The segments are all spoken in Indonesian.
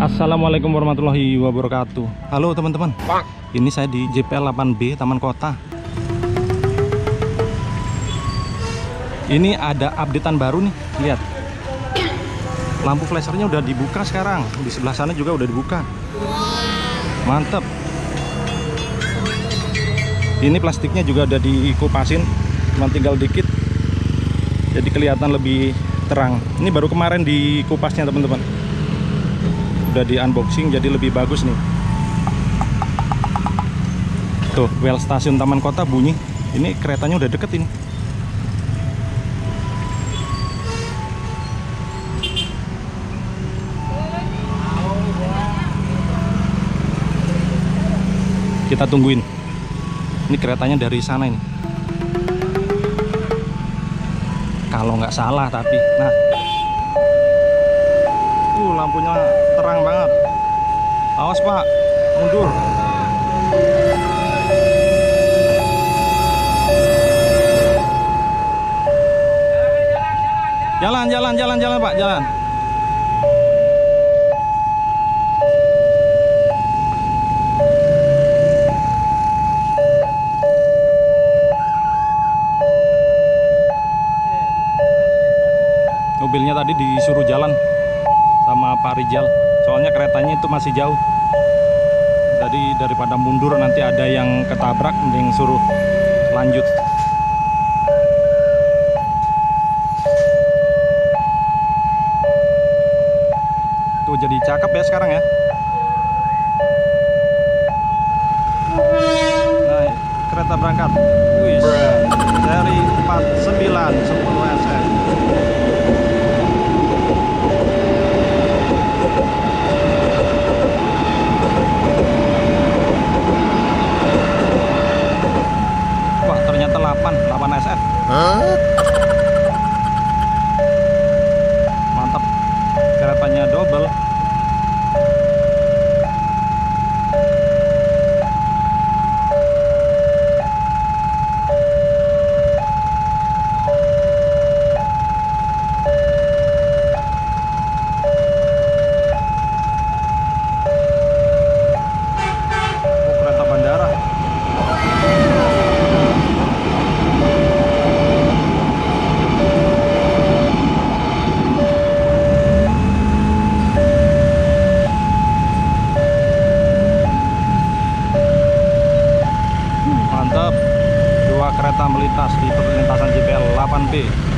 Assalamualaikum warahmatullahi wabarakatuh. Halo teman-teman, ini saya di JPL 8B Taman Kota. Ini ada updatean baru nih, lihat. Lampu flashernya udah dibuka sekarang. Di sebelah sana juga udah dibuka. Mantap. Ini plastiknya juga udah dikupasin, cuma tinggal dikit. Jadi kelihatan lebih terang. Ini baru kemarin dikupasnya teman-teman. Udah di unboxing jadi lebih bagus nih. Tuh, well stasiun Taman Kota bunyi. Ini keretanya udah deket ini. Kita tungguin. Ini keretanya dari sana ini. Kalau nggak salah tapi, nah, lampunya terang banget. Awas Pak, mundur. Jalan Pak, jalan. Mobilnya tadi disuruh jalan sama Pak Rijal, soalnya keretanya itu masih jauh. Jadi daripada mundur nanti ada yang ketabrak, mending suruh lanjut. Tuh jadi cakep ya sekarang ya. Nah, kereta berangkat. Wih, seri 4910 SM. Wah, ternyata 8 SF. Mantap. Keretanya double. Kereta bandara. Mantap. Dua kereta melintas di perlintasan JPL 8B.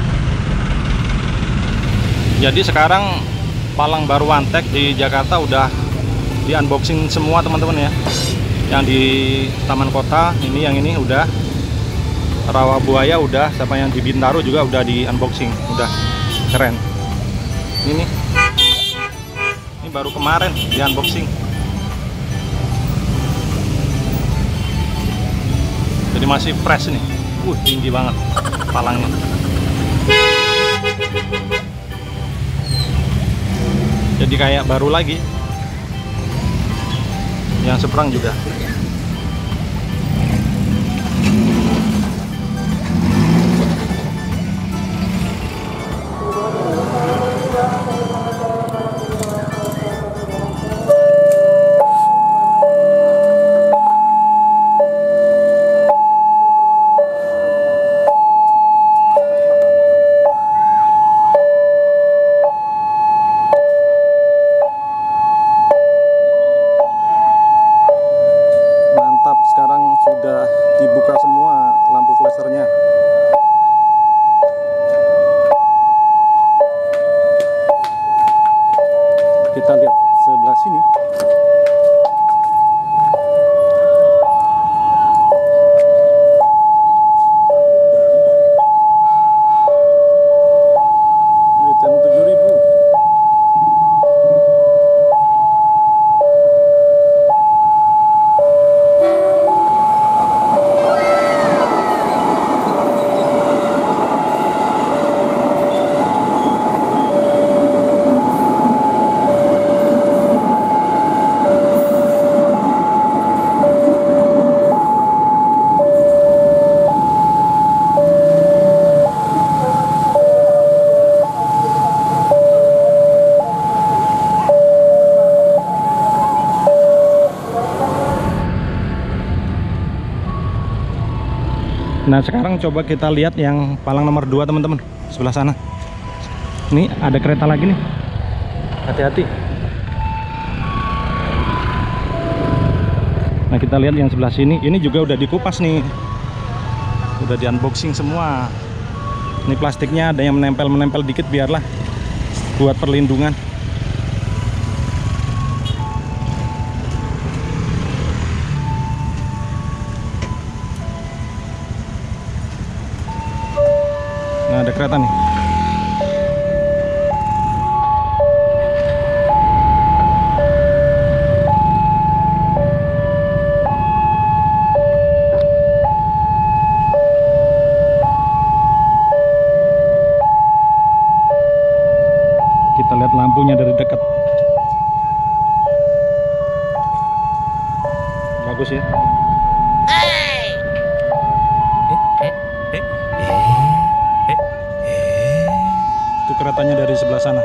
Jadi sekarang palang baru Antek di Jakarta udah di unboxing semua teman-teman ya. Yang di Taman Kota ini, yang ini udah. Rawabuaya udah, sama yang di Bintaro juga udah di unboxing. Udah keren. Ini baru kemarin di unboxing. Jadi masih fresh nih. Tinggi banget palangnya. Jadi kayak baru lagi. Yang seberang juga. Nah sekarang coba kita lihat yang palang nomor 2 teman-teman, sebelah sana. Ini ada kereta lagi nih, hati-hati. Nah kita lihat yang sebelah sini, ini juga udah dikupas nih, udah di unboxing semua. Ini plastiknya ada yang menempel dikit, biarlah buat perlindungan. Nah ada kereta nih. Kita lihat lampunya dari dekat. Bagus ya. Itu keretanya dari sebelah sana.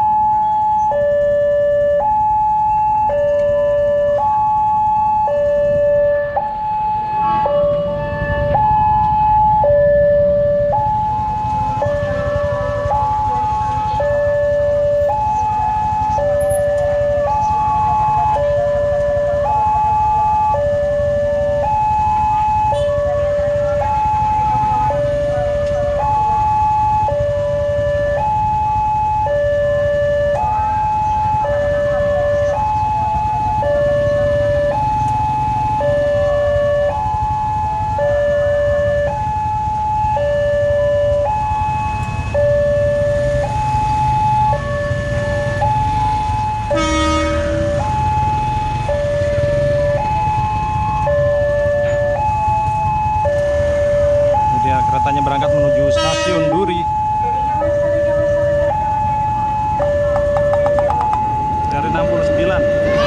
Keretanya berangkat menuju stasiun Duri dari 69.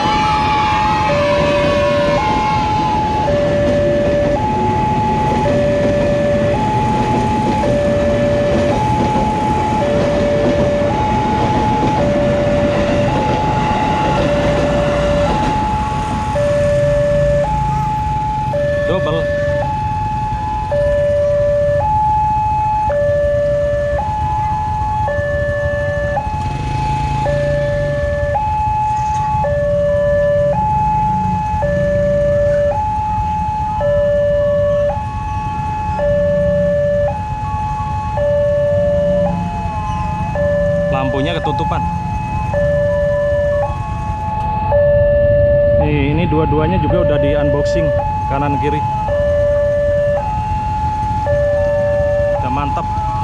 Double. Lampunya ketutupan. Ini dua-duanya juga udah di unboxing kanan kiri. Udah mantap.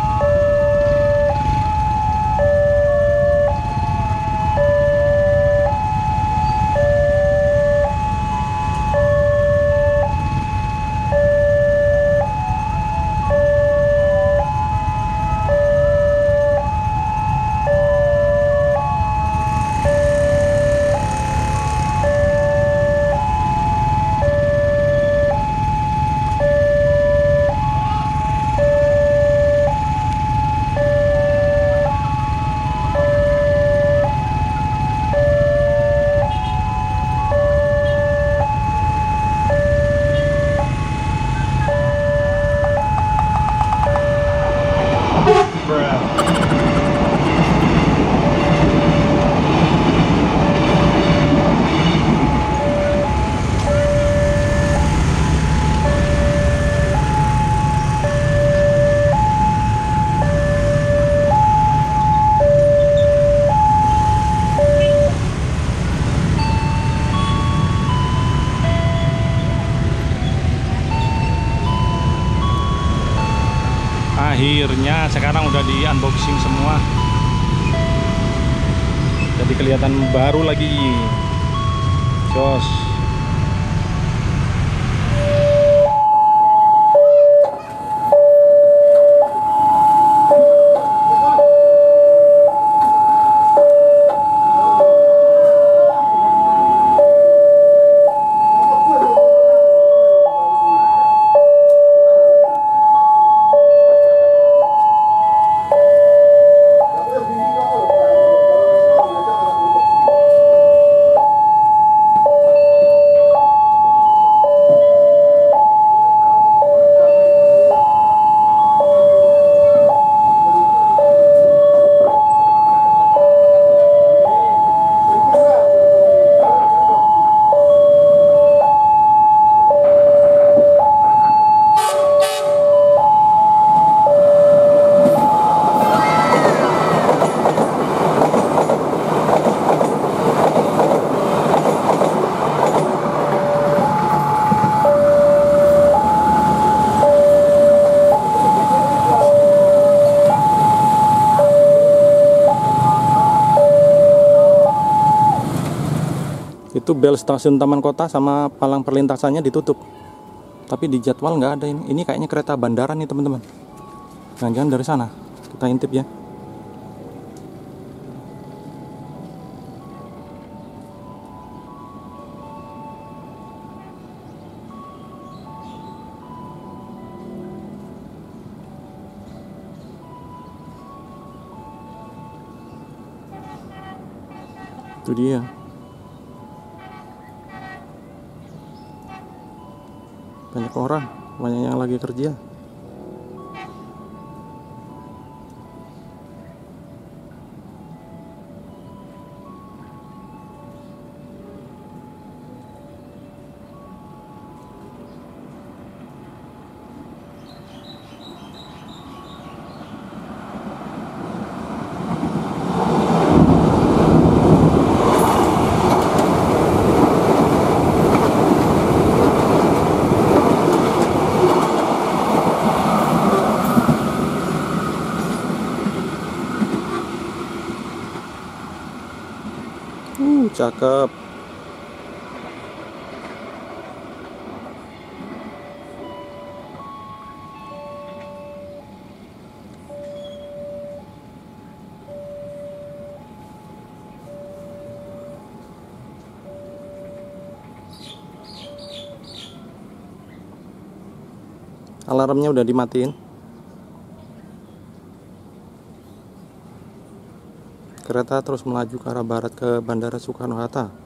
Akhirnya sekarang udah di unboxing semua, jadi kelihatan baru lagi. Jos. Itu bel stasiun Taman Kota sama palang perlintasannya ditutup. Tapi di jadwal nggak ada ini. Ini kayaknya kereta bandara nih teman-teman. Jangan-jangan dari sana. Kita intip ya. Itu dia. Banyak orang, banyak yang lagi kerja. Cakep. Alarmnya udah dimatiin. Kereta terus melaju ke arah barat ke Bandara Soekarno-Hatta.